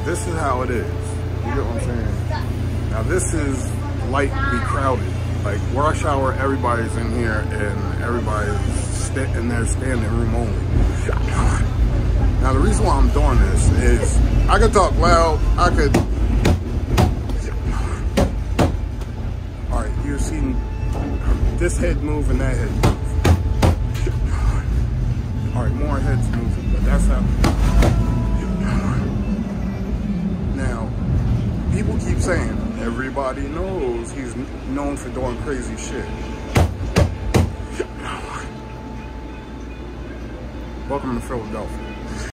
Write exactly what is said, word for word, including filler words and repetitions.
this is how it is. You get what I'm saying? Now this is lightly crowded. Like rush hour, everybody's in here and everybody's in their standing room only. Now the reason why I'm doing this is I could talk loud, I could. All right, you're seeing this head move and that head move. All right, more heads moving, but that's how. Now, people keep saying everybody knows he's known for doing crazy shit. Welcome to Philadelphia.